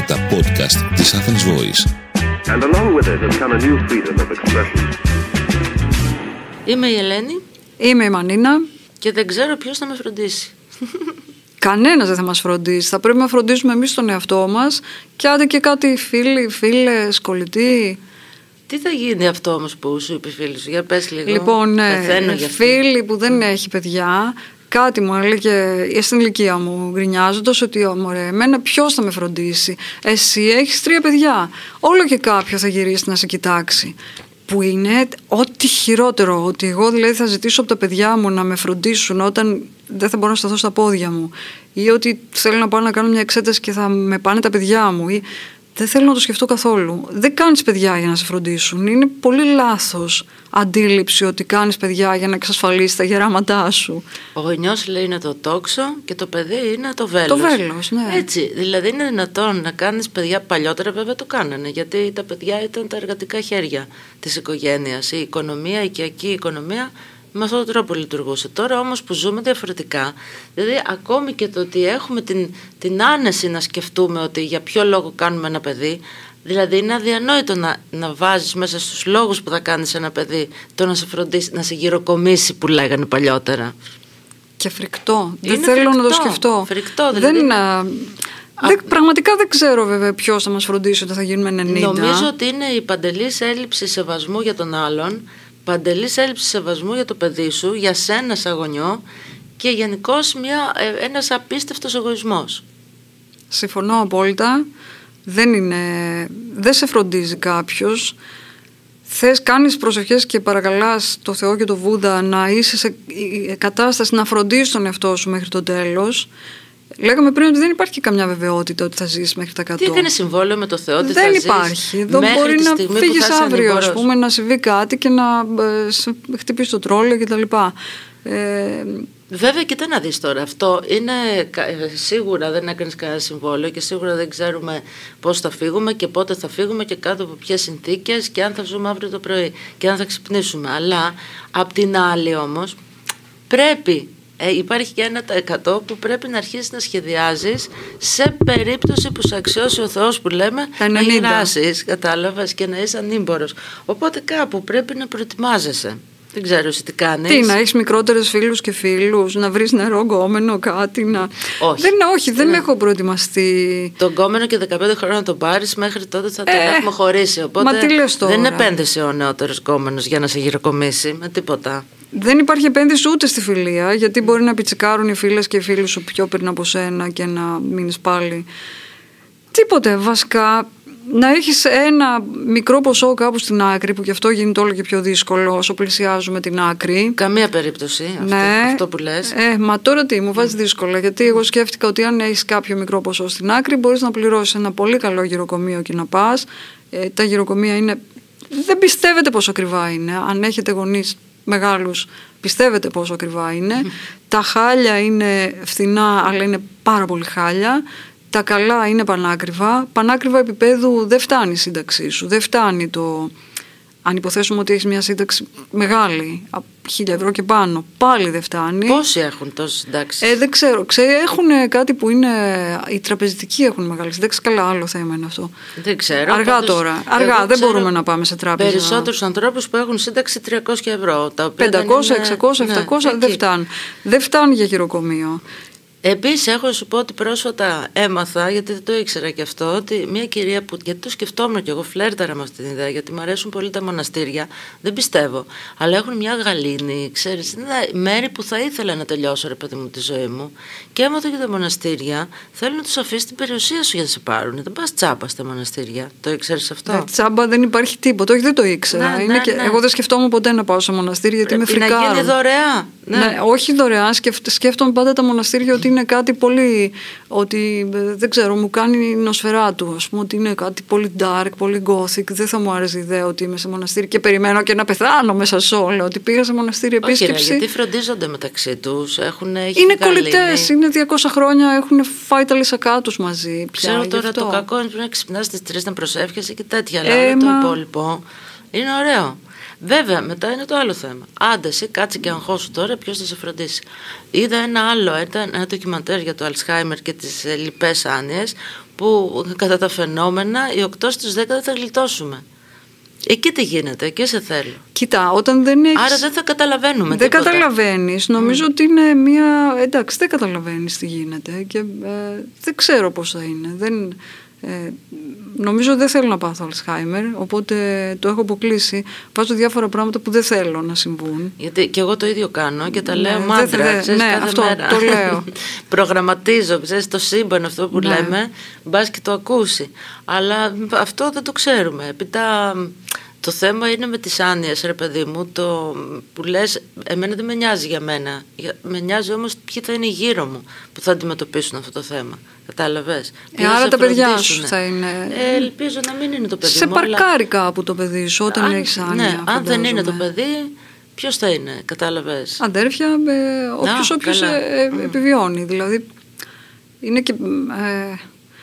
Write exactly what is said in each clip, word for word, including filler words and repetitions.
και τα podcast της Athens Voice. And along with it has come a new freedom of expression. Είμαι η Ελένη. Είμαι η Μανίνα. Και δεν ξέρω ποιος θα με φροντίσει. Κανένας δεν θα μας φροντίσει. Θα πρέπει να φροντίσουμε εμείς τον εαυτό μας. Και άντε και κάτι φίλοι, φίλες, κολλητοί. Τι θα γίνει αυτό όμως που σου είπε φίλη σου? Για πες λίγο. Λοιπόν, ναι, φίλοι που δεν έχει παιδιά. Κάτι μου έλεγε στην ηλικία μου γκρινιάζοντας ότι μωρέ, εμένα ποιος θα με φροντίσει? Εσύ έχεις τρία παιδιά. Όλο και κάποιο θα γυρίσει να σε κοιτάξει. Που είναι ό,τι χειρότερο. Ότι εγώ δηλαδή θα ζητήσω από τα παιδιά μου να με φροντίσουν όταν δεν θα μπορώ να σταθώ στα πόδια μου. Ή ότι θέλω να πάω να κάνω μια εξέταση και θα με πάνε τα παιδιά μου. Ή δεν θέλω να το σκεφτώ καθόλου. Δεν κάνεις παιδιά για να σε φροντίσουν. Είναι πολύ λάθος αντίληψη ότι κάνεις παιδιά για να εξασφαλίσεις τα γεράματά σου. Ο γονιός λέει είναι το τόξο και το παιδί είναι το βέλος. Το βέλος, ναι. Έτσι, δηλαδή είναι δυνατόν να κάνεις παιδιά? Παλιότερα βέβαια το κάνανε, γιατί τα παιδιά ήταν τα εργατικά χέρια της οικογένειας. Η οικονομία, η οικιακή οικονομία με αυτόν τον τρόπο λειτουργούσε. Τώρα όμως που ζούμε διαφορετικά, δηλαδή ακόμη και το ότι έχουμε την, την άνεση να σκεφτούμε ότι για ποιο λόγο κάνουμε ένα παιδί, δηλαδή είναι αδιανόητο να, να βάζεις μέσα στους λόγους που θα κάνεις ένα παιδί το να σε φροντίσει, να σε γυροκομίσει που λέγανε παλιότερα. Και φρικτό. Είναι δεν θέλω φρικτό, να το σκεφτώ. Φρικτό, δηλαδή. Δεν, α, α, δεν, πραγματικά δεν ξέρω βέβαια ποιος θα μας φροντίσει όταν θα γίνουμε ενενήντα. Νομίζω ότι είναι η παντελής έλλειψη σεβασμού για τον άλλον, παντελής έλλειψη σεβασμού για το παιδί σου, για σένα σαν γονιό και γενικώς μια, ένας απίστευτος εγωισμός. Συμφωνώ απόλυτα. Δεν, είναι, δεν σε φροντίζει κάποιος. Θες, κάνεις προσευχές και παρακαλάς το Θεό και το Βούδα να είσαι σε κατάσταση να φροντίσεις τον εαυτό σου μέχρι το τέλος. Λέγαμε πριν ότι δεν υπάρχει καμιά βεβαιότητα ότι θα ζήσεις μέχρι τα εκατό. Τι έκανε συμβόλαιο με το Θεό ότι δεν θα υπάρχει. ζεις? Δεν μπορεί να φύγεις αύριο, ας πούμε, να συμβεί κάτι και να ε, χτυπήσει το τρόλιο κτλ. Ε, Βέβαια, κοιτά να δεις τώρα. Αυτό είναι σίγουρα δεν έκανες κανένα συμβόλαιο και σίγουρα δεν ξέρουμε πώς θα φύγουμε και πότε θα φύγουμε και κάτω από ποιες συνθήκες και αν θα ζούμε αύριο το πρωί και αν θα ξυπνήσουμε. Αλλά απ' την άλλη όμως πρέπει. Ε, υπάρχει και ένα τα εκατό που πρέπει να αρχίσεις να σχεδιάζεις σε περίπτωση που σε αξιώσει ο Θεός που λέμε να γυράσεις, κατάλαβες, και να είσαι ανήμπορος. Οπότε κάπου πρέπει να προετοιμάζεσαι. Δεν ξέρω εσύ τι κάνεις. Τι, να έχεις μικρότερες φίλους και φίλους, να βρεις νερό, γκόμενο, κάτι να... Όχι. Δεν, όχι, δεν ναι. έχω προετοιμαστεί. Τον γκόμενο και δεκαπέντε χρόνια να τον πάρεις, μέχρι τότε θα τον ε, έχουμε χωρίσει. Οπότε μα τι λες τώρα? Δεν επένδυσε ο νεότερος γκόμενος για να σε γυροκομίσει με τίποτα. Δεν υπάρχει επένδυση ούτε στη φιλία, γιατί μπορεί να πιτσικάρουν οι φίλες και οι φίλοι σου πιο πριν από σένα και να μείνεις πάλι. Τίποτε, βασικά. Να έχεις ένα μικρό ποσό κάπου στην άκρη, που γι' αυτό γίνεται όλο και πιο δύσκολο όσο πλησιάζουμε την άκρη. Καμία περίπτωση, αυτό, ναι. αυτό που λες. Ε, μα τώρα τι, μου βάζει δύσκολα, γιατί εγώ σκέφτηκα ότι αν έχεις κάποιο μικρό ποσό στην άκρη μπορείς να πληρώσεις ένα πολύ καλό γυροκομείο και να πας. Ε, τα γυροκομεία είναι, δεν πιστεύετε πόσο ακριβά είναι. Αν έχετε γονείς μεγάλους, πιστεύετε πόσο ακριβά είναι. Τα χάλια είναι φθηνά, αλλά είναι πάρα πολύ χάλια. Τα καλά είναι πανάκριβα. Πανάκριβα επίπεδου δεν φτάνει η σύνταξή σου. Δεν φτάνει το... Αν υποθέσουμε ότι έχεις μια σύνταξη μεγάλη, από χίλια ευρώ και πάνω, πάλι δεν φτάνει. Πόσοι έχουν τόσες συντάξεις? Ε, δεν ξέρω. Ξέρω. Έχουν κάτι που είναι... Οι τραπεζικοί έχουν μεγάλη σύνταξη. Καλά, άλλο θέμα είναι αυτό. Δεν ξέρω. Αργά πάντως, τώρα. Αργά. Δεν μπορούμε να πάμε σε τράπεζα. Περισσότερους ανθρώπους που έχουν σύνταξη τριακόσια ευρώ. Τα οποία πεντακόσια, είναι... εξακόσια, επτακόσια ναι, δεν φτάνουν. Δεν φτάνει για γυροκομείο. Επίσης έχω να σου πω ότι πρόσφατα έμαθα, γιατί δεν το ήξερα και αυτό, ότι μια κυρία που, γιατί το σκεφτόμουν και εγώ, φλέρταρα με αυτή την ιδέα, γιατί μου αρέσουν πολύ τα μοναστήρια, δεν πιστεύω, αλλά έχουν μια γαλήνη, ξέρεις, είναι μέρη που θα ήθελα να τελειώσω, ρε παιδί μου, τη ζωή μου, και έμαθα και τα μοναστήρια θέλουν να τους αφήσεις την περιουσία σου για να σε πάρουν. Δεν πας τσάμπα στα μοναστήρια. Το ήξερες αυτό? Ναι, τσάμπα δεν υπάρχει τίποτα. Όχι, δεν το ήξερα. Ναι, είναι ναι, και... ναι. Εγώ δεν σκεφτόμουν ποτέ να πάω σε μοναστήρια, γιατί με φρικάρουν. Να γίνει δωρεά. Ναι. Ναι, όχι δωρεάν. Σκεφ... Σκέφτομαι πάντα τα μοναστήρια ότι είναι κάτι πολύ. Ότι δεν ξέρω, μου κάνει νοσφαιράτου. Ας πούμε ότι είναι κάτι πολύ dark, πολύ gothic. Δεν θα μου άρεσε η ιδέα ότι είμαι σε μοναστήρι και περιμένω και να πεθάνω μέσα σε όλα. Ότι πήγα σε μοναστήρι επίσκεψη. Όχι, ρε, γιατί φροντίζονται μεταξύ τους. Είναι κολλητές, είναι διακόσια χρόνια, έχουν φάει τα λυσακά τους μαζί. Πια, ξέρω τώρα αυτό. Το κακό είναι να ξυπνάς στις τρεις να προσεύχεσαι και τέτοια. Αλλά Ε, το μα... υπόλοιπο είναι ωραίο. Βέβαια, μετά είναι το άλλο θέμα. Άντε, εσύ κάτσε και αγχώσου τώρα, ποιος θα σε φροντίσει. Είδα ένα άλλο, ένα, ένα ντοκιμαντέρ για το Αλτσχάιμερ και τις ε, λοιπές άνοιες, που κατά τα φαινόμενα οι οκτώ στους δέκα δεν θα γλιτώσουμε. Εκεί τι γίνεται, εκεί σε θέλω. Κοίτα, όταν δεν έχεις... Άρα δεν θα καταλαβαίνουμε Δεν τίποτα. καταλαβαίνεις. Νομίζω mm. ότι είναι μια... Εντάξει, δεν καταλαβαίνεις τι γίνεται και ε, δεν ξέρω πώς θα είναι. Δεν... Ε, νομίζω δεν θέλω να πάθω Αλσχάιμερ, οπότε το έχω αποκλείσει. Βάζω διάφορα πράγματα που δεν θέλω να συμβούν. Γιατί και εγώ το ίδιο κάνω και τα ναι, λέω μάντρα, δε, ξέρεις, ναι, κάθε αυτό μέρα. Το λέω. Προγραμματίζω, ξέρεις, το σύμπαν αυτό που ναι. λέμε, μπας και το ακούσει. Αλλά αυτό δεν το ξέρουμε. Επίτα το θέμα είναι με τις άνοιες, ρε παιδί μου, το που λες, εμένα δεν με νοιάζει για μένα. Με νοιάζει όμως ποιοι θα είναι γύρω μου που θα αντιμετωπίσουν αυτό το θέμα. Κατάλαβες. Ε, άρα τα παιδιά σου θα είναι. Ε, ελπίζω να μην είναι το παιδί σε μου. Σε παρκάρει κάπου το παιδί σου όταν έχεις άνοια. Ναι, αν δεν είναι το παιδί, ποιος θα είναι, κατάλαβες. Αδέρφια, ε, όποιος, Α, όποιος ε, ε, επιβιώνει. Δηλαδή, είναι και. Ε,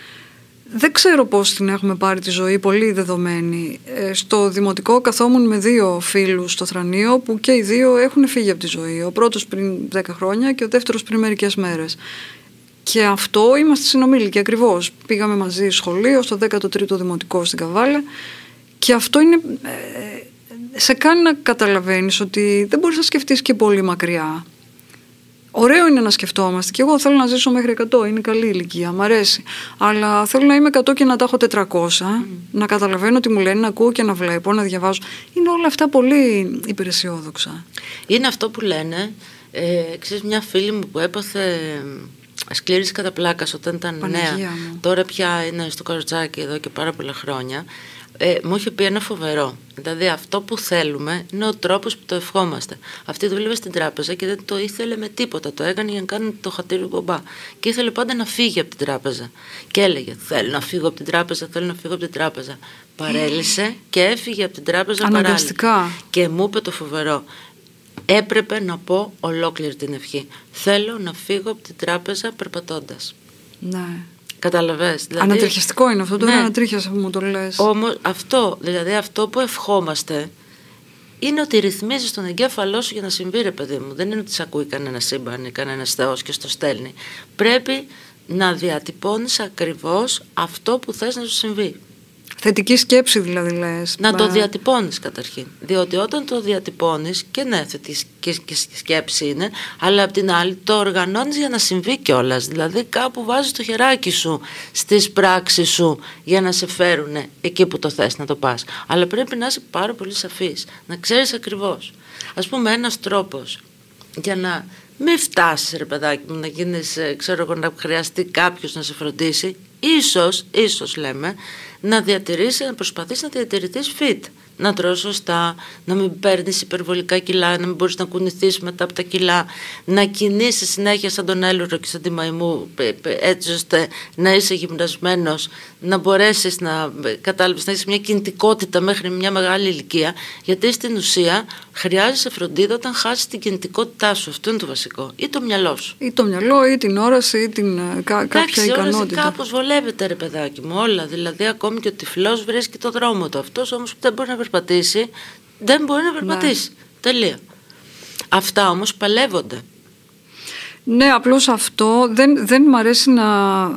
δεν ξέρω πώς την έχουμε πάρει τη ζωή, πολύ δεδομένη. Ε, στο δημοτικό καθόμουν με δύο φίλους στο Θρανείο που και οι δύο έχουν φύγει από τη ζωή. Ο πρώτος πριν δέκα χρόνια και ο δεύτερος πριν μερικές μέρες. Και αυτό είμαστε συνομήλικοι ακριβώς. Πήγαμε μαζί σχολείο στο δέκατο τρίτο δημοτικό στην Καβάλα και αυτό είναι, ε, σε κάνει να καταλαβαίνεις ότι δεν μπορείς να σκεφτείς και πολύ μακριά. Ωραίο είναι να σκεφτόμαστε και εγώ θέλω να ζήσω μέχρι εκατό, είναι καλή ηλικία, μ' αρέσει. Αλλά θέλω να είμαι εκατό και να τα έχω τετρακόσια, mm. να καταλαβαίνω τι μου λένε, να ακούω και να βλέπω, να διαβάζω. Είναι όλα αυτά πολύ υπεραισιόδοξα. Είναι αυτό που λένε, ε, ξέρεις, μια φίλη μου που έπαθε σκλήρης κατά πλάκας όταν ήταν Παναγία νέα, μου. τώρα πια είναι στο Καροτσάκι εδώ και πάρα πολλά χρόνια. Ε, μου είχε πει ένα φοβερό. Δηλαδή, αυτό που θέλουμε είναι ο τρόπος που το ευχόμαστε. Αυτή δούλευε στην τράπεζα και δεν το ήθελε με τίποτα. Το έκανε για να κάνει το χατήρι μπομπά. Και ήθελε πάντα να φύγει από την τράπεζα. Και έλεγε: θέλω να φύγω από την τράπεζα, θέλω να φύγω από την τράπεζα. Παρέλυσε και έφυγε από την τράπεζα αναγκαστικά. Παράλληλα. Και μου είπε το φοβερό. Έπρεπε να πω ολόκληρη την ευχή. Θέλω να φύγω από την τράπεζα περπατώντας. Ναι. Καταλαβες. Δηλαδή, ανατριχιαστικό είναι αυτό, τώρα ναι. ανατρίχιασα που μου το λες. Όμως αυτό, δηλαδή αυτό που ευχόμαστε είναι ότι ρυθμίζεις τον εγκέφαλό σου για να συμβεί, ρε παιδί μου. Δεν είναι ότι σε ακούει κανένα σύμπαν ή κανένας θεός και στο στέλνει. Πρέπει να διατυπώνεις ακριβώς αυτό που θες να σου συμβεί. Θετική σκέψη δηλαδή λες. Να Μπα... το διατυπώνεις καταρχήν. Διότι όταν το διατυπώνεις, και ναι, θετική σκέψη είναι, αλλά απ' την άλλη το οργανώνεις για να συμβεί κιόλας. Δηλαδή κάπου βάζεις το χεράκι σου στις πράξεις σου για να σε φέρουν εκεί που το θες να το πας. Αλλά πρέπει να είσαι πάρα πολύ σαφής, να ξέρεις ακριβώς. Ας πούμε, ένας τρόπος για να μην φτάσεις, ρε παιδάκι μου, να γίνεις, ξέρω εγώ, να χρειαστεί κάποιος να σε φροντίσει, ίσως, ίσως λέμε, να διατηρήσεις, να προσπαθείς να διατηρηθείς fit, να τρως σωστά, να μην παίρνεις υπερβολικά κιλά, να μην μπορείς να κουνηθείς μετά από τα κιλά, να κινήσεις συνέχεια σαν τον έλουρο και σαν τη μαϊμού, έτσι ώστε να είσαι γυμνασμένος, να μπορέσεις να κατάλαβεις, να έχεις μια κινητικότητα μέχρι μια μεγάλη ηλικία, γιατί στην ουσία χρειάζεσαι φροντίδα όταν χάσεις την κινητικότητά σου. Αυτό είναι το βασικό. Ή το μυαλό σου. Ή το μυαλό, ή την όραση, ή την κα, κάποια ικανότητα. Κάπως βολεύεται, ρε παιδάκι μου, όλα. Δηλαδή, ακόμη και ο τυφλός βρίσκει το δρόμο του. Αυτός όμως που δεν μπορεί να περπατήσει, δεν μπορεί να περπατήσει. Ναι. Τελεία. Αυτά όμως παλεύονται. Ναι, απλώς αυτό δεν, δεν μ' αρέσει να,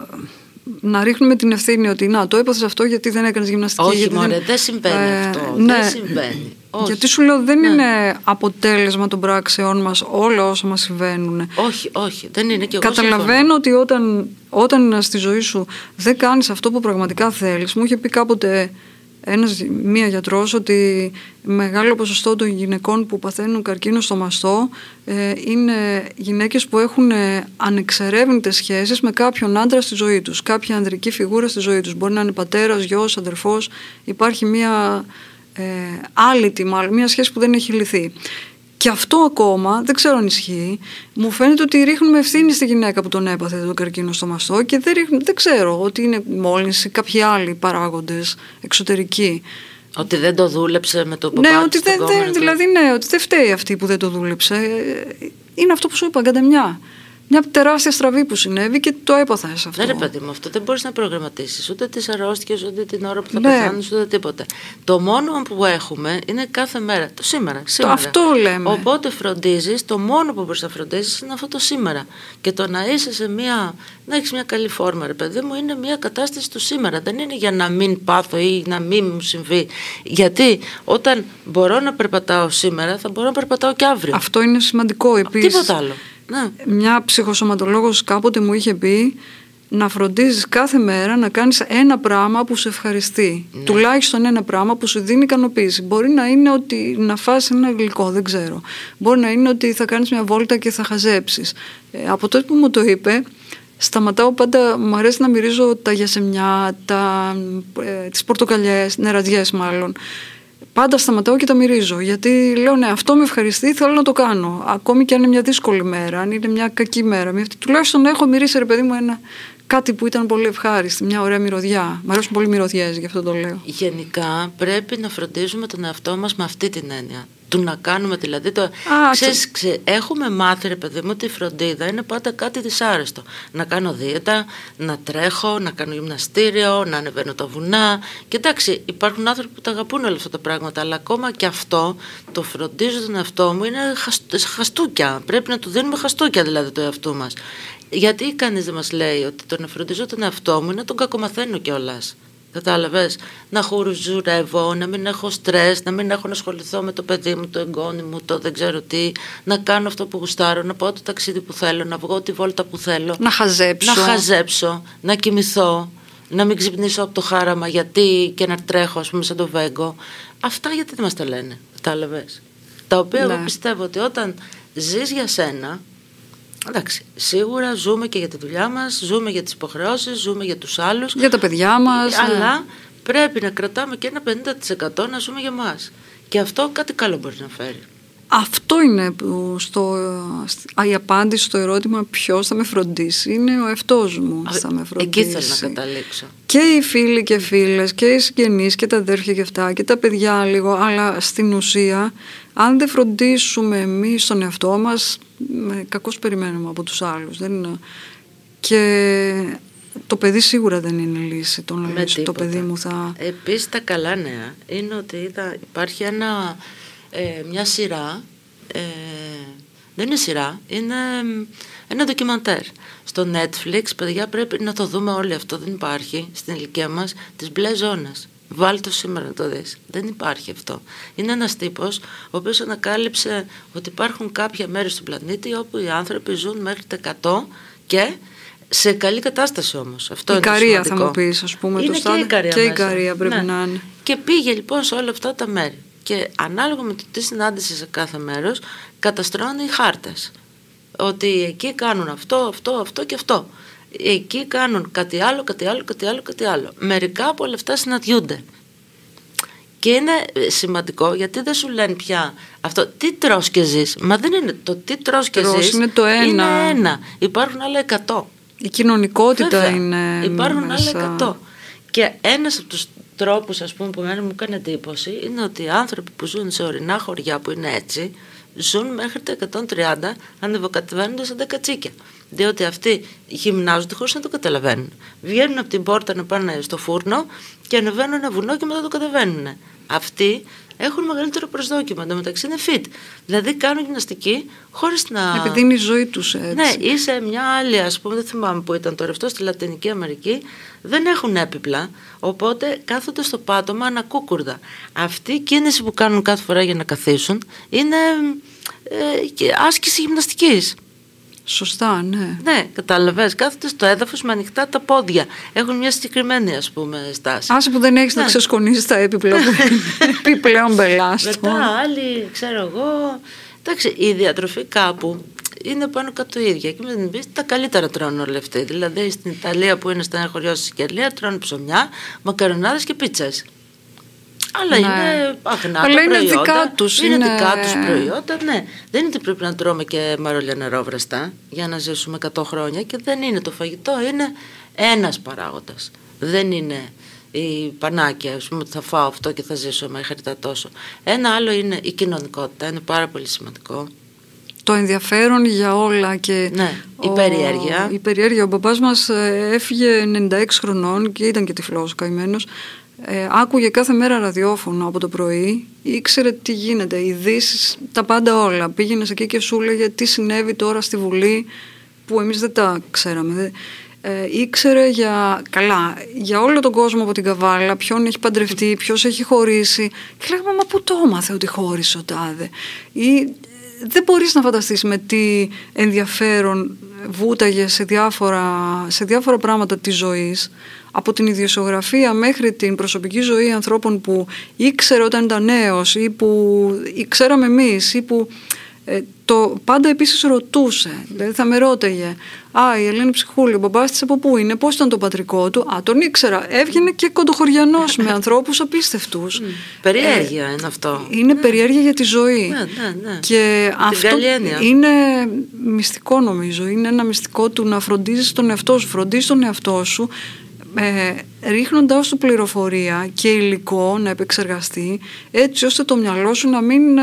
να ρίχνουμε την ευθύνη ότι να, το έπαθες αυτό γιατί δεν έκανες γυμναστική. Όχι, μωρέ, δεν, δεν συμβαίνει ε, αυτό. Ναι. Δεν συμβαίνει. Όχι. Γιατί σου λέω δεν ναι. είναι αποτέλεσμα των πράξεών μας όλα όσα μας συμβαίνουν. Όχι, όχι, δεν είναι και εγώ καταλαβαίνω συμφωνώ. Ότι όταν, όταν στη ζωή σου δεν κάνεις αυτό που πραγματικά θέλεις, μου είχε πει κάποτε ένας, μία γιατρός ότι μεγάλο ποσοστό των γυναικών που παθαίνουν καρκίνο στο μαστό ε, είναι γυναίκες που έχουν ε, ανεξερεύνητες σχέσεις με κάποιον άντρα στη ζωή τους, κάποια ανδρική φιγούρα στη ζωή τους. Μπορεί να είναι πατέρας, γιος, αδερφός, υπάρχει μία ε, άλυτη, μάλλον, μία σχέση που δεν έχει λυθεί. Και αυτό ακόμα, δεν ξέρω αν ισχύει, μου φαίνεται ότι ρίχνουμε ευθύνη στη γυναίκα που τον έπαθε τον καρκίνο στο μαστό και δεν, ρίχνουμε, δεν ξέρω ότι είναι μόλυνση, κάποιοι άλλοι παράγοντες εξωτερικοί. Ότι δεν το δούλεψε με το παπά ναι, της ότι δεν, δεν, δηλαδή ναι, ότι δεν φταίει αυτή που δεν το δούλεψε. Είναι αυτό που σου είπα, γκαντεμιά. μια τεράστια στραβή που συνέβη και το έπαθες αυτό. Ναι, ρε παιδί μου, αυτό δεν μπορείς να προγραμματίσεις ούτε τις αρρώστιες, ούτε την ώρα που θα ναι. πεθάνεις, ούτε τίποτα. Το μόνο που έχουμε είναι κάθε μέρα, το σήμερα. σήμερα. Το αυτό λέμε. Οπότε φροντίζεις, το μόνο που μπορείς να φροντίζεις είναι αυτό το σήμερα. Και το να είσαι σε μια, να έχεις μια καλή φόρμα, ρε παιδί μου, είναι μια κατάσταση του σήμερα. Δεν είναι για να μην πάθω ή να μην μου συμβεί. Γιατί όταν μπορώ να περπατάω σήμερα, θα μπορώ να περπατάω και αύριο. Αυτό είναι σημαντικό επίσης. Τίποτα άλλο. Ναι. Μια ψυχοσωματολόγος κάποτε μου είχε πει να φροντίζεις κάθε μέρα να κάνεις ένα πράγμα που σε ευχαριστεί. Ναι. Τουλάχιστον ένα πράγμα που σου δίνει ικανοποίηση. Μπορεί να είναι ότι να φας ένα γλυκό, δεν ξέρω. Μπορεί να είναι ότι θα κάνεις μια βόλτα και θα χαζέψεις. Ε, από τότε που μου το είπε, σταματάω πάντα, μου αρέσει να μυρίζω τα γιασεμιά, τα, ε, τις πορτοκαλιές, νεραδιές μάλλον. Πάντα σταματάω και τα μυρίζω. Γιατί λέω, ναι, αυτό με ευχαριστεί, θέλω να το κάνω. Ακόμη και αν είναι μια δύσκολη μέρα, αν είναι μια κακή μέρα. Τουλάχιστον έχω μυρίσει, ρε παιδί μου, ένα κάτι που ήταν πολύ ευχάριστη, μια ωραία μυρωδιά. Μ' αρέσουν πολύ μυρωδιές, γι' αυτό το λέω. Γενικά πρέπει να φροντίζουμε τον εαυτό μας με αυτή την έννοια. Του να κάνουμε δηλαδή το. Α, ξέρεις, ξε... Έχουμε μάθει, ρε παιδί μου, ότι η φροντίδα είναι πάντα κάτι δυσάρεστο. Να κάνω δίαιτα, να τρέχω, να κάνω γυμναστήριο, να ανεβαίνω τα βουνά. Και εντάξει, υπάρχουν άνθρωποι που τα αγαπούν όλα αυτά τα πράγματα, αλλά ακόμα και αυτό, το φροντίζω τον εαυτό μου, είναι χαστούκια. Πρέπει να του δίνουμε χαστούκια δηλαδή το εαυτό μας. Γιατί κανείς δεν μας λέει ότι το να φροντίζω τον εαυτό μου είναι να τον κακομαθαίνω κιόλας. Κατάλαβες, να χουρουτζουρεύω, να μην έχω στρες, να μην έχω να ασχοληθώ με το παιδί μου, το εγγόνι μου, το δεν ξέρω τι, να κάνω αυτό που γουστάρω, να πάω το ταξίδι που θέλω, να βγω τη βόλτα που θέλω, να χαζέψω, να, χαζέψω, να κοιμηθώ, να μην ξυπνήσω από το χάραμα γιατί και να τρέχω, ας πούμε, σαν το Βέγκο. Αυτά γιατί δεν μας τα λένε, κατάλαβες. Τα οποία ναι. Εγώ πιστεύω ότι όταν ζεις για σένα. Εντάξει, σίγουρα ζούμε και για τη δουλειά μας, ζούμε για τις υποχρεώσεις, ζούμε για τους άλλους. Για τα παιδιά μας. Αλλά ναι. Πρέπει να κρατάμε και ένα πενήντα τοις εκατό να ζούμε για μας. Και αυτό κάτι καλό μπορεί να φέρει. Αυτό είναι που στο, η απάντηση στο ερώτημα ποιος θα με φροντίσει. Είναι ο εαυτός μου Α, θα με φροντίσει. Εκεί θέλω να καταλήξω. Και οι φίλοι και φίλες και οι συγγενείς και τα αδέρφια και αυτά και τα παιδιά λίγο. Αλλά στην ουσία, αν δεν φροντίσουμε εμείς τον εαυτό μας, κακώς περιμένουμε από τους άλλους. Δεν είναι. Και το παιδί σίγουρα δεν είναι λύση. Το να λύσει το παιδί μου θα. Επίσης τα καλά νέα είναι ότι είδα, υπάρχει ένα, ε, μια σειρά, ε, δεν είναι σειρά, είναι ένα ντοκιμαντέρ στο Netflix. Παιδιά, πρέπει να το δούμε όλοι, αυτό δεν υπάρχει στην ηλικία μας, τις μπλε ζώνες. Βάλ' το σήμερα να το δεις. Δεν υπάρχει αυτό. Είναι ένας τύπος ο οποίος ανακάλυψε ότι υπάρχουν κάποια μέρη στον πλανήτη όπου οι άνθρωποι ζουν μέχρι τα εκατό και σε καλή κατάσταση όμως. Αυτό η είναι Ικαρία σημαντικό. Θα μου πεις, ας πούμε. Είναι το και στάδιο, η Ικαρία και η μέσα. Ικαρία πρέπει ναι. να είναι. Και πήγε λοιπόν σε όλα αυτά τα μέρη. Και ανάλογα με το τι συνάντησε σε κάθε μέρος, καταστρώνει οι χάρτες. Ότι εκεί κάνουν αυτό, αυτό, αυτό και αυτό. Εκεί κάνουν κάτι άλλο, κάτι άλλο, κάτι άλλο, κάτι άλλο. Μερικά από όλα αυτά συναντιούνται. Και είναι σημαντικό γιατί δεν σου λένε πια αυτό τι τρως και ζεις. Μα δεν είναι το τι τρως και τρως ζεις. Είναι το ένα. Είναι ένα. Υπάρχουν άλλα εκατό. Η κοινωνικότητα Βέβαια, είναι. Υπάρχουν μέσα. άλλα εκατό. Και ένας από τους τρόπους, ας πούμε, που εμένα μου έκανε εντύπωση είναι ότι οι άνθρωποι που ζουν σε ορεινά χωριά που είναι έτσι ζουν μέχρι τα εκατόν τριάντα ανεβοκατεβαίνοντας σαν τα κατσίκια. Διότι αυτοί γυμνάζονται χωρίς να το καταλαβαίνουν. Βγαίνουν από την πόρτα να πάνε στο φούρνο και ανεβαίνουν ένα βουνό και μετά το κατεβαίνουν. Αυτοί έχουν μεγαλύτερο προσδόκιμο. Εν τω μεταξύ είναι fit. Δηλαδή κάνουν γυμναστική χωρίς να. Επειδή είναι η ζωή τους έτσι. Ναι, ή σε μια άλλη, ας πούμε, δεν θυμάμαι που ήταν το ρευτό, στη Λατινική Αμερική, δεν έχουν έπιπλα. Οπότε κάθονται στο πάτωμα ανακούκουρδα. Αυτή η κίνηση που κάνουν κάθε φορά για να καθίσουν είναι ε, και άσκηση γυμναστικής. Σωστά, ναι. Ναι, καταλαβαίνεις. Κάθονται στο έδαφος με ανοιχτά τα πόδια. Έχουν μια συγκεκριμένη, ας πούμε, στάση. Άσε που δεν έχεις ναι. να ξεσκονίσεις τα έπιπλα που είναι επιπλέον μπελάστο. Μετά άλλοι, ξέρω εγώ. Εντάξει, η διατροφή κάπου είναι πάνω κάτω ίδια. Και με την πίστη τα καλύτερα τρώνε όλοι αυτοί. Δηλαδή στην Ιταλία που είναι στα ένα χωριό στη Σικελία τρώνε ψωμιά, μακαρονάδες και πίτσες. Αλλά ναι. είναι αγνά τα προϊόντα. Είναι δικά τους. Είναι, είναι... δικά τους προϊόντα, ναι. Δεν είναι ότι πρέπει να τρώμε και μαρόλια νερόβραστα για να ζήσουμε εκατό χρόνια και δεν είναι το φαγητό, είναι ένας παράγοντας. Δεν είναι η πανάκια, ας πούμε, ότι θα φάω αυτό και θα ζήσω μέχρι τα τόσο. Ένα άλλο είναι η κοινωνικότητα, είναι πάρα πολύ σημαντικό. το ενδιαφέρον για όλα και ναι, η περιέργεια. Ο, η περιέργεια. Ο μπαμπάς μας έφυγε ενενήντα έξι χρονών και ήταν και τυφλός καημένος. Ε, άκουγε κάθε μέρα ραδιόφωνο από το πρωί, ήξερε τι γίνεται, ειδήσεις, τα πάντα όλα. Πήγαινε εκεί και σου έλεγε τι συνέβη τώρα στη Βουλή που εμείς δεν τα ξέραμε. Ε, ήξερε για, καλά, για όλο τον κόσμο από την Καβάλα, ποιον έχει παντρευτεί, ποιος έχει χωρίσει. Και λέγαμε, μα πού το έμαθε ότι χώρισε ο τάδε. Ή δεν μπορείς να φανταστείς με τι ενδιαφέρον βούταγε σε διάφορα, σε διάφορα πράγματα της ζωής, από την ιδιοσιογραφία μέχρι την προσωπική ζωή ανθρώπων που ήξερε όταν ήταν νέος ή που ξέραμε εμείς ή που ε, το πάντα επίσης ρωτούσε. Δηλαδή θα με ρώταγε, α, η Ελένη Ψυχούλη, ο μπαμπάς της από πού είναι, πώς ήταν το πατρικό του, α, τον ήξερα, έβγαινε και κοντοχωριανός με ανθρώπους απίστευτους. Mm. Περιέργεια ε, είναι αυτό. Είναι ναι. περιέργεια για τη ζωή. Ναι, ναι, ναι. Και την αυτό είναι μυστικό νομίζω, είναι ένα μυστικό του να φροντίζεις τον εαυτό σου, φροντίζεις τον εαυτό σου, Ε, ρίχνοντας του πληροφορία και υλικό να επεξεργαστεί, έτσι ώστε το μυαλό σου να μην,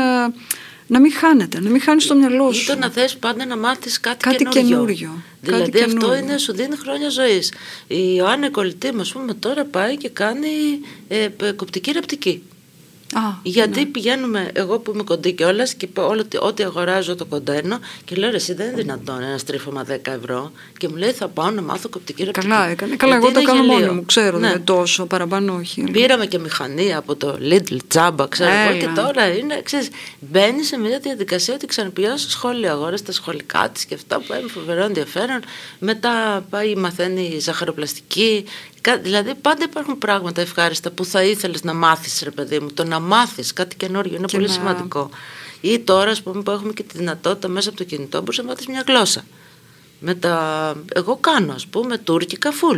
να μην χάνεται, να μην χάνεις το μυαλό σου. Ή το να θες πάντα να μάθεις κάτι, κάτι καινούριο. καινούριο. Δηλαδή κάτι αυτό καινούριο. είναι, σου δίνει χρόνια ζωής. Η Ιωάννα κολλητή μας, πούμε, τώρα πάει και κάνει ε, κοπτική ραπτική. Α, γιατί ναι. πηγαίνουμε, εγώ που είμαι κοντή κιόλας και όλο, ό,τι αγοράζω το κοντένω και λέω, εσύ δεν είναι δυνατόν ένα στρίφωμα δέκα ευρώ και μου λέει θα πάω να μάθω κοπτική ραπτική. Καλά έκανε. Καλά, εγώ το κάνω μόνη μου, ξέρω, ναι. δεν τόσο, παραπάνω όχι. Πήραμε και μηχανή από το Lidl Τζάμπα, ξέρω εγώ, και τώρα είναι, ξέρεις, μπαίνει σε μια διαδικασία ότι ξαναπηγαίνω στο σχολείο, αγόρασε τα σχολικά της και αυτά που είναι φοβερό ενδιαφέρον. Μετά πάει, μαθαίνει ζαχαροπλαστική. Δηλαδή πάντα υπάρχουν πράγματα ευχάριστα που θα ήθελες να μάθεις, ρε παιδί μου. Το να μάθεις κάτι καινούριο είναι και πολύ να... σημαντικό. Ή τώρα, ας πούμε, που έχουμε και τη δυνατότητα μέσα από το κινητό, μπορείς να μάθεις μια γλώσσα. Με τα... Εγώ κάνω, ας πούμε, τουρκικά φουλ.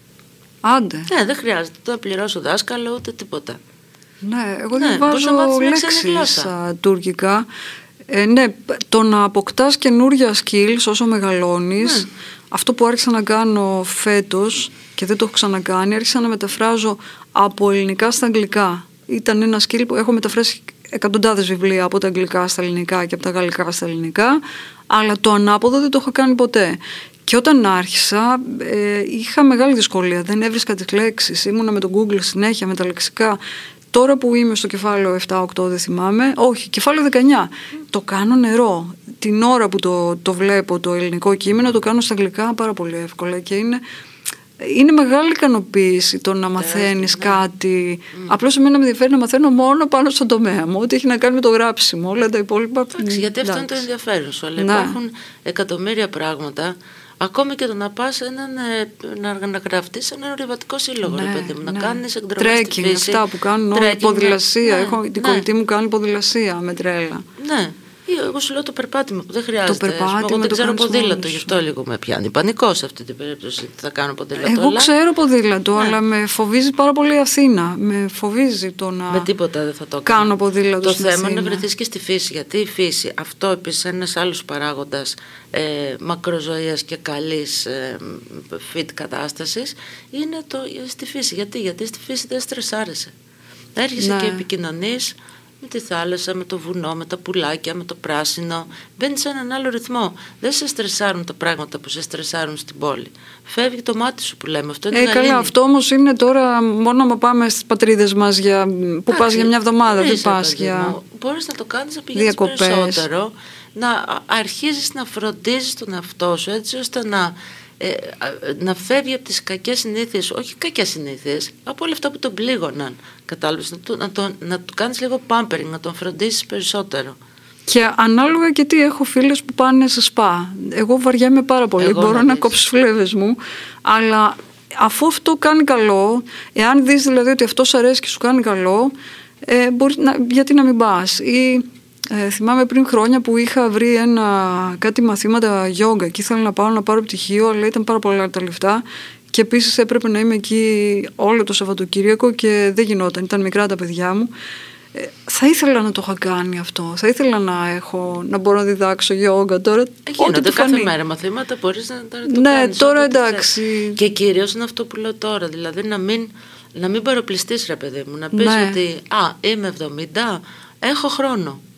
Άντε. Ναι, δεν χρειάζεται να πληρώσω δάσκαλο ούτε τίποτα. Ναι, εγώ ναι, διαβάζω λέξεις τουρκικά. Ε, ναι, το να αποκτάς καινούρια skills όσο μεγαλώνεις, ναι. Αυτό που άρχισα να κάνω φέτος και δεν το έχω ξανακάνει, άρχισα να μεταφράζω από ελληνικά στα αγγλικά. Ήταν ένα skill που έχω μεταφράσει εκατοντάδες βιβλία από τα αγγλικά στα ελληνικά και από τα γαλλικά στα ελληνικά, αλλά το ανάποδο δεν το έχω κάνει ποτέ. Και όταν άρχισα ε, είχα μεγάλη δυσκολία, δεν έβρισκα τις λέξεις, ήμουνα με το Google συνέχεια, με τα λεξικά. Τώρα που είμαι στο κεφάλαιο επτά οκτώ δεν θυμάμαι, όχι, κεφάλαιο δεκαεννιά, το κάνω νερό. Την ώρα που το, το βλέπω το ελληνικό κείμενο το κάνω στα αγγλικά πάρα πολύ εύκολα και είναι, είναι μεγάλη ικανοποίηση το να μαθαίνεις κάτι. Mm. Απλώς εμένα με ενδιαφέρει να μαθαίνω μόνο πάνω στον τομέα μου, ό,τι έχει να κάνει με το γράψιμο, όλα τα υπόλοιπα. Εντάξει, γιατί αυτό είναι το ενδιαφέρον σου, αλλά υπάρχουν εκατομμύρια πράγματα. Ακόμη και το να πας έναν, να, να γραφτείς σε έναν ορειβατικό σύλλογο, ναι, ρε παιδί μου, ναι. να κάνεις εκδρομές στη φύση. Αυτά που κάνουν όλοι, ποδηλασία. Ναι, έχω, ναι. Την κολλητή μου κάνει ποδηλασία με τρέλα. Ναι. Εγώ σου λέω το περπάτημα που δεν χρειάζεται. Το περπάτημα, εγώ δεν το ξέρω ποδήλατο, γι' αυτό λίγο με πιάνει πανικό σε αυτή την περίπτωση. Θα κάνω ποδήλατο. Εγώ αλλά... ξέρω ποδήλατο, ναι. αλλά με φοβίζει πάρα πολύ η Αθήνα. Με φοβίζει το να. Με τίποτα δεν θα το κάνω. Κάνω ποδήλατο. Το στην θέμα Αθήνα. είναι να βρεθείς και στη φύση. Γιατί η φύση, αυτό επίσης ένας άλλος παράγοντας ε, μακροζωίας και καλής ε, fit κατάστασης, είναι το, στη φύση. Γιατί, Γιατί στη φύση δεν στρεσάρεσαι. Έρχεσαι ναι. και επικοινωνείς με τη θάλασσα, με το βουνό, με τα πουλάκια, με το πράσινο. Μπαίνεις σε έναν άλλο ρυθμό. Δεν σε στρεσάρουν τα πράγματα που σε στρεσάρουν στην πόλη. Φεύγει το μάτι σου που λέμε. Αυτό είναι ε, καλά, αυτό όμως είναι τώρα μόνο να πάμε στις πατρίδες μας για, που Ά, πας για μια εβδομάδα. Δεν πας για. Μπορείς να το κάνεις να πηγαίνεις περισσότερο, να αρχίζεις να φροντίζεις τον εαυτό σου έτσι ώστε να. Ε, να φεύγει από τις κακές συνήθειες, όχι κακές συνήθειες, από όλα αυτά που τον πλήγωναν. Κατάλαβες, να, το, να, το, να του κάνεις λίγο pampering, να τον φροντίσεις περισσότερο. Και ανάλογα και τι, έχω φίλες που πάνε σε σπα. Εγώ βαριέμαι πάρα πολύ. Εγώ μπορώ να, να κόψω τις φλέβες μου, αλλά αφού αυτό κάνει καλό, εάν δεις δηλαδή ότι αυτό σου αρέσει και σου κάνει καλό, ε, μπορείς να, γιατί να μην πας. Ή Ε, θυμάμαι πριν χρόνια που είχα βρει ένα, κάτι μαθήματα γιόγκα και ήθελα να πάω να πάρω πτυχίο, αλλά ήταν πάρα πολλά τα λεφτά και επίσης έπρεπε να είμαι εκεί όλο το Σαββατοκύριακο και δεν γινόταν, ήταν μικρά τα παιδιά μου. Ε, θα ήθελα να το είχα κάνει αυτό, θα ήθελα να, έχω, να μπορώ να διδάξω γιόγκα τώρα. Γίνονται κάθε μέρα μαθήματα, μπορείς να το ναι, κάνεις. Τώρα εντάξει. Και κυρίως είναι αυτό που λέω τώρα, δηλαδή να μην, να μην παροπλιστείς ρε παιδί μου, να πεις ναι. ότι α, είμαι εβδομήντα, έχω χρόνο.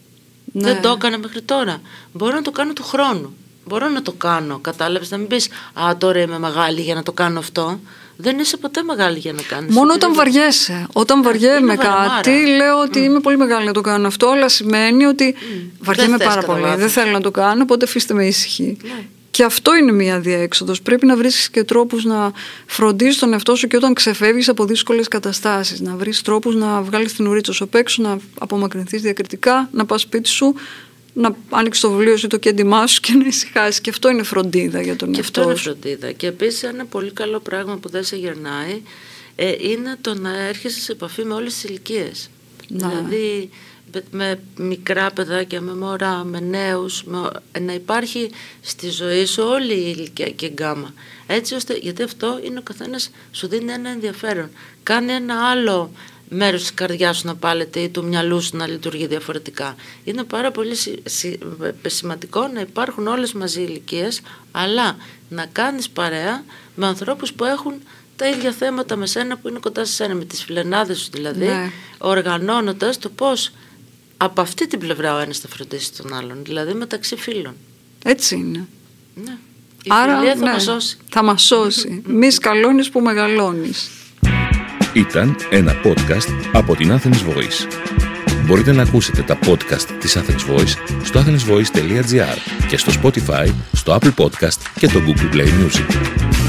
Ναι. Δεν το έκανα μέχρι τώρα. Μπορώ να το κάνω του χρόνου. Μπορώ να το κάνω, κατάλαβες, να μην πεις «Α, τώρα είμαι μεγάλη για να το κάνω αυτό». Δεν είσαι ποτέ μεγάλη για να κάνεις. Μόνο όταν βαριέσαι. Όταν βαριέμαι κάτι, λέω ότι mm. είμαι πολύ μεγάλη να το κάνω αυτό, αλλά σημαίνει ότι mm. βαριέμαι πάρα πολύ. Λάθος. Δεν θέλω να το κάνω, οπότε αφήστε με ήσυχη. Ναι. Και αυτό είναι μια διέξοδος. Πρέπει να βρεις και τρόπους να φροντίσεις τον εαυτό σου και όταν ξεφεύγεις από δύσκολες καταστάσεις. Να βρεις τρόπους να βγάλεις την ουρίτσα σου απ' έξω, να απομακρυνθείς διακριτικά, να πας σπίτι σου, να άνοιξεις το βιβλίο σου, το κέντημά σου και να ησυχάσεις. Και αυτό είναι φροντίδα για τον εαυτό σου. Και αυτό είναι φροντίδα. Και επίσης ένα πολύ καλό πράγμα που δεν σε γερνάει ε, είναι το να έρχεσαι σε επαφή με όλες τις ηλικίες. Να. Δηλαδή με μικρά παιδάκια, με μωρά, με νέους, με, να υπάρχει στη ζωή σου όλη η ηλικιακή γκάμα. Έτσι ώστε, γιατί αυτό είναι ο καθένας σου δίνει ένα ενδιαφέρον. Κάνει ένα άλλο μέρος της καρδιάς σου να πάλεται ή του μυαλού σου να λειτουργεί διαφορετικά. Είναι πάρα πολύ σι, σι, σημαντικό να υπάρχουν όλες μαζί ηλικίες, αλλά να κάνεις παρέα με ανθρώπους που έχουν τα ίδια θέματα με σένα, που είναι κοντά σε σένα, με τις φιλενάδες σου δηλαδή, ναι. Οργανώνοντας το πώς από αυτή την πλευρά ο ένας θα φροντίσει τον άλλον, δηλαδή μεταξύ φίλων. Έτσι είναι. Ναι. Η Άρα, φιλία θα ναι, μας σώσει. Θα μας σώσει. Μη σκαλώνεις που μεγαλώνεις. Ήταν ένα podcast από την Athens Voice. Μπορείτε να ακούσετε τα podcast της Athens Voice στο athens voice dot gr και στο Spotify, στο Apple Podcast και το Google Play Music.